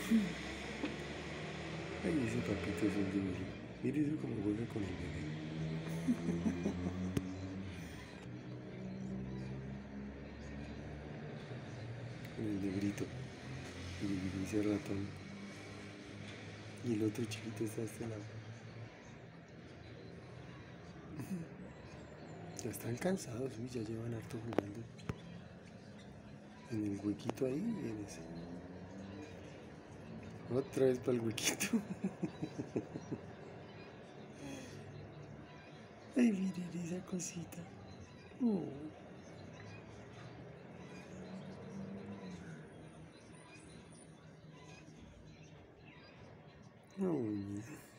Ay, ese papito es un divino. Mire eso como juega con el bebé. Con el negrito. Y ese ratón. Y el otro chiquito está a este lado. Ya están cansados, uy, ya llevan harto jugando. En el huequito ahí y en ese. Otra vez para el huequito. Ay, miren esa cosita. Oh. Oh.